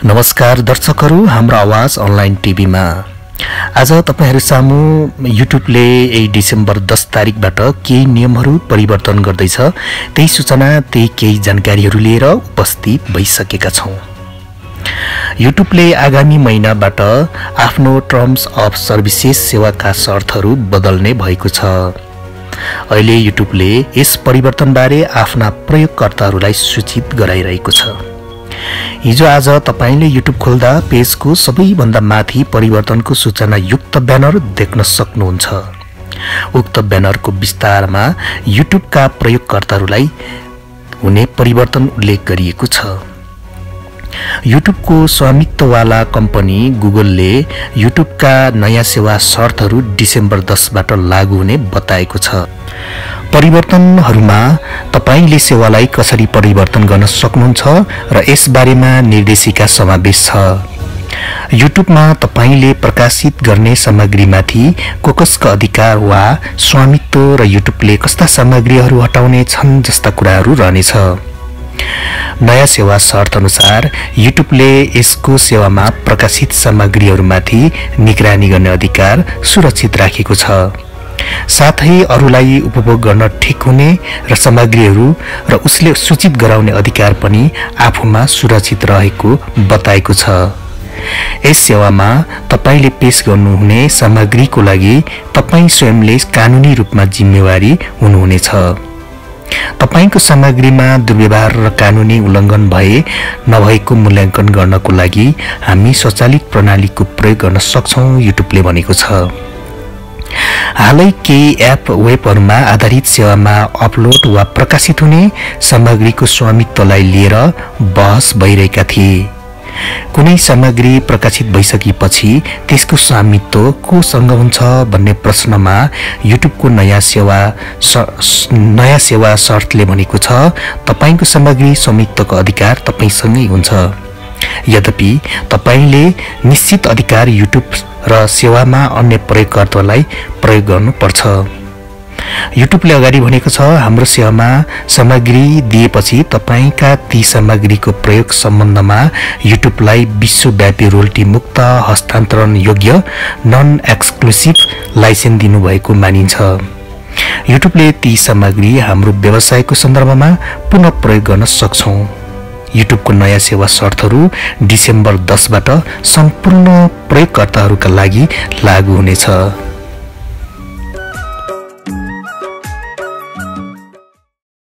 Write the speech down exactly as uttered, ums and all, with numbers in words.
नमस्कार दर्शकहरू, हाम्रो आवाज अनलाइन टिभीमा आज तपाईहरु सामु युट्युबले यही डिसेम्बर दस तारिकबाट केही नियमहरू परिवर्तन गर्दैछ। त्यही सूचना, त्यही केही जानकारीहरू लिएर उपस्थित भइसकेका छौं। युट्युबले आगामी महिनाबाट आफ्नो टर्म्स अफ सर्भिसेस सेवाका शर्तहरू बदल्ने भएको छ। अहिले युट्युबले यस परिवर्तनबारे आफ्ना प्रयोगकर्ताहरूलाई सूचित गराइरहेको छ। हिजो आज तपाईले युट्युब खोल्दा पेजको सबैभन्दा माथि परिवर्तनको सूचना युक्त ब्यानर देख्न सक्नुहुन्छ। उक्त ब्यानरको विस्तारमा युट्युबका प्रयोगकर्ताहरूलाई हुने परिवर्तन उल्लेख गरिएको छ। युट्युबको स्वामित्ववाला कम्पनी गुगलले युट्युबका नयाँ सेवा शर्तहरू डिसेम्बर दस बाट लागू हुने बताएको छ। परिवर्तनहरूमा तपाईले सेवालाई कसरी परिवर्तन गर्न सक्नुहुन्छ र यस बारेमा निर्देशिका समावेश छ। युट्युबमा तपाईले प्रकाशित गर्ने सामग्रीमाथि कोकसका अधिकार वा स्वामित्व र युट्युबले कस्ता सामग्रीहरू हटाउने छन् जस्ता कुराहरू रहनेछ। नयाँ सेवा शर्त अनुसार युट्युबले यसको सेवामा प्रकाशित सामग्रीहरूमाथि निगरानी गर्ने अधिकार सुरक्षित राखेको छ। साथै अरूलाई उपभोग गर्न ठिक हुने र सामग्रीहरू र उसले सूचित गराउने अधिकार पनि आफूमा सुरक्षित रहेको बताएको छ। यस सेवामा तपाईले पेश गर्नुहुने सामग्रीको लागि तपाई स्वयंले कानुनी रूपमा जिम्मेवारी हुनुहुनेछ। तपाईको सामग्रीमा दुर्व्यवहार र कानुनी उल्लङ्घन भए नभएको मूल्याङ्कन गर्नको लागि हामी स्वचालित प्रणालीको प्रयोग गर्न सक्छौं, युट्युबले भनेको छ। हालै केही एप वेबहरूमा आधारित सेवामा अपलोड वा प्रकाशित हुने सामग्रीको स्वामित्वलाई लिएर बहस भइरहेका थिए। कुनै सामग्री प्रकाशित भइसकेपछि त्यसको स्वामित्व कोसँग हुन्छ भन्ने प्रश्नमा युट्युबको नयाँ सेवा नयाँ सेवा शर्तले भनेको छ, तपाईको सामग्री स्वामित्वको अधिकार तपाईसँगै हुन्छ। यद्यपि तपाईले निश्चित अधिकार युट्युब र सेवामा अन्य प्रयोगकर्तालाई प्रयोग गर्नुपर्छ। युट्युबले अगाडि भनेको छ, हाम्रो सेवामा सामग्री दिएपछि तपाईका ती सामग्रीको प्रयोग सम्बन्धमा युट्युबलाई विश्वव्यापी रोयल्टी मुक्त हस्तान्तरण योग्य नन एक्सक्लुसिभ लाइसेन्स दिनुभएको मानिन्छ। युट्युबले ती सामग्री हाम्रो व्यवसायको सन्दर्भमा पुनः प्रयोग गर्न सक्छौं। युट्युबको नयाँ सेवा शर्तहरू डिसेम्बर दस बाट सम्पूर्ण प्रयोगकर्ताहरूका लागि लागू हुनेछ।